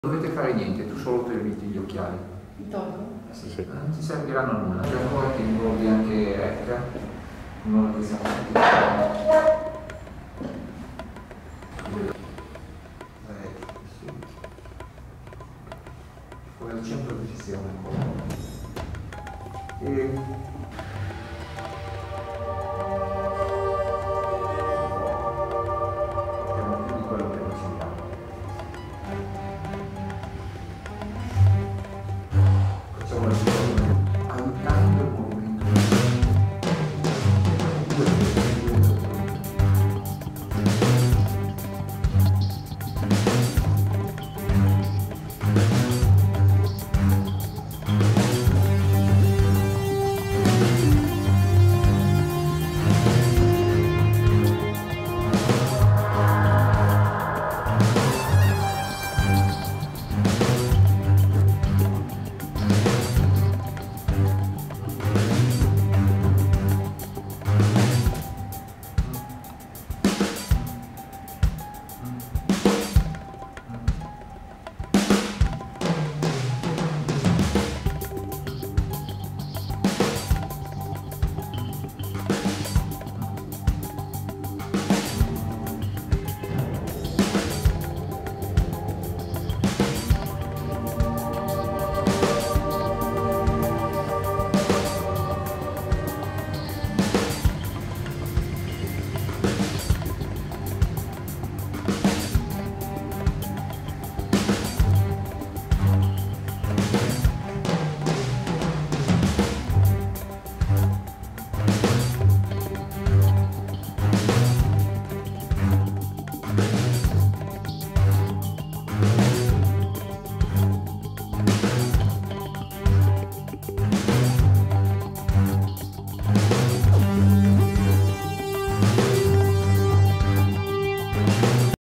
Non dovete fare niente, tu solo ti metti gli occhiali. Mi tolgo? Sì. Non ti serviranno a nulla. E poi ti involvi anche Rec, un'ora che siamo tutti fuori al centro di fissione.